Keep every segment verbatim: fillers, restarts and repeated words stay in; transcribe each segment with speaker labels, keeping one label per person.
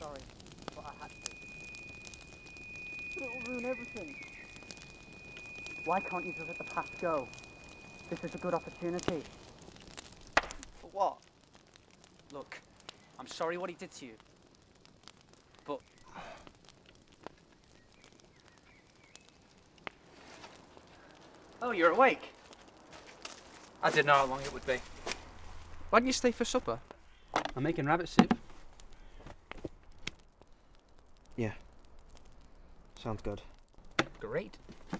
Speaker 1: sorry, but I had to. But it will ruin everything. Why can't you just let the past go? This is a good opportunity.
Speaker 2: For what? Look, I'm sorry what he did to you. But... Oh, you're awake. I didn't know how long it would be. Why didn't you stay for supper? I'm making rabbit soup.
Speaker 3: Yeah. Sounds good.
Speaker 2: Great.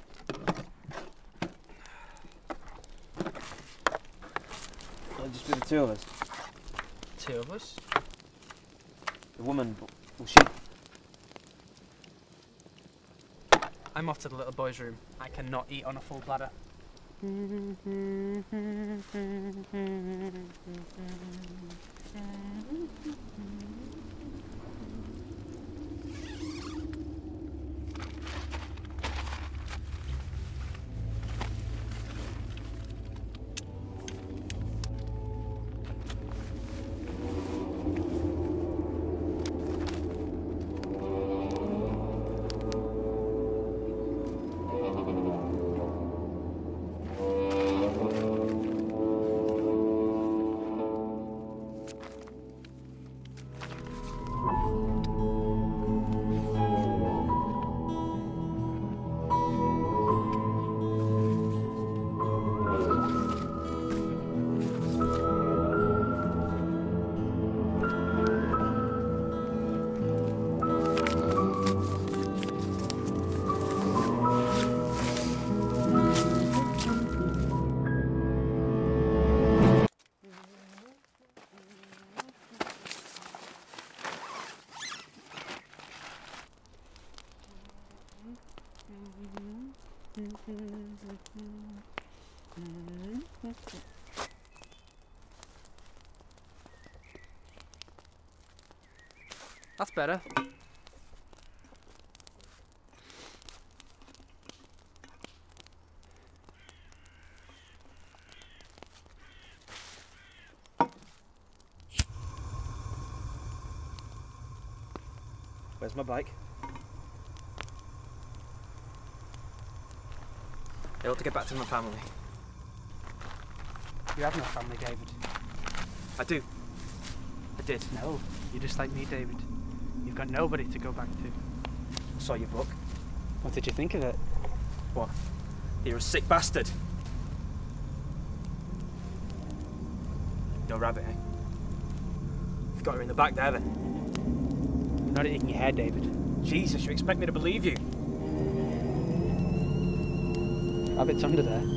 Speaker 3: It'll just be the two of us.
Speaker 2: Two of us?
Speaker 3: The woman, will she?
Speaker 2: I'm off to the little boy's room. I cannot eat on a full platter. That's better.
Speaker 3: Where's my bike? I ought to get back to my family.
Speaker 2: You have no family, David.
Speaker 3: I do. I did.
Speaker 2: No, you're just like me, David. You've got nobody to go back to.
Speaker 3: I saw your book.
Speaker 2: What did you think of it?
Speaker 3: What? You're a sick bastard. No rabbit, eh? You've got her in the back there, then.
Speaker 2: You've not it in your head, David.
Speaker 3: Jesus, you expect me to believe you?
Speaker 2: Rabbit's under there.